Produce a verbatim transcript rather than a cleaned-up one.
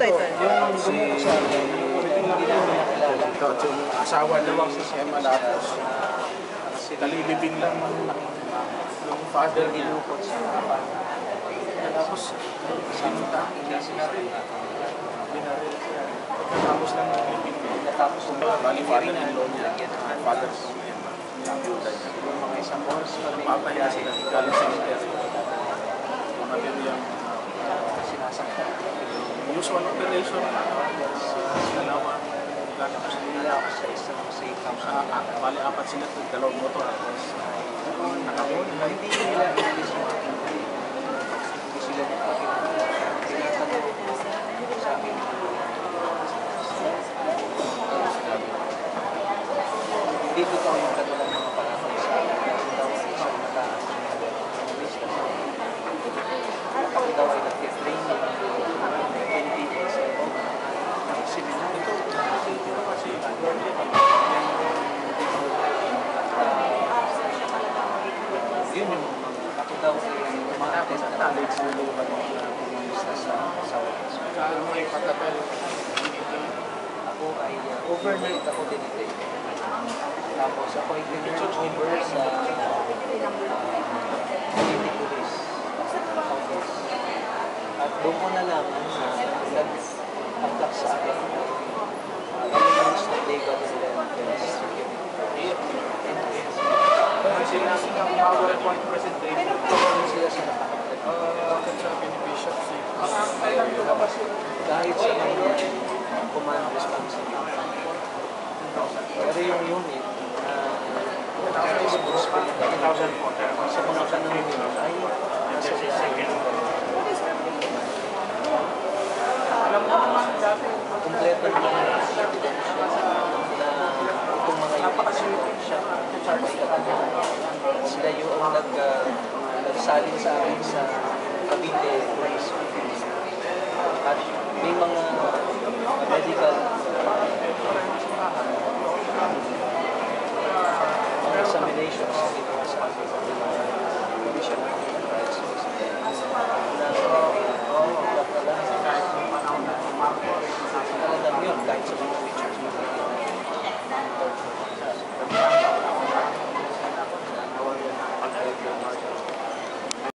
Yung si ito, yung asawa ni Emma Lapos, talibibing lang yung father niya. Tapos, sinunta, tapos lang talibibing niya. Tapos, bali father in law niya, father's mga isang oras, papaya sila, galing sa military. Mga yung sinasakta. Usual operation, dalawa, lalabas nila sa isang safe house. Bali, apat sila ito, dalawang motor. Nakapon, hindi nila hindi sila hindi sila tinatanong sa amin. Hindi totoo yung katulang mga panahon sa amin. Kasi daw isang mataas na lista. Ako daw ay nag-training yun yung ako daw ay umaakit sa college na lupa na pumunista sa asawa. Ako ay uh, overnight ako dinitake. Tapos ako ay dinitake over sa city police office. At doon ko nalaman na nag-attack sa akin elements ng legal and sila sila PowerPoint presentation. Sila sa nakakapagod. Kahit sa mga command responsibility. Pero yung unit na responsibility sa mga kanong ay nasa second. Alam mo naman dati, kompleto naman na itong mga napakasulit siya. Sila yung nag, uh, nagsalin sa akin sa Cavite Police. At may mga medical mga examinations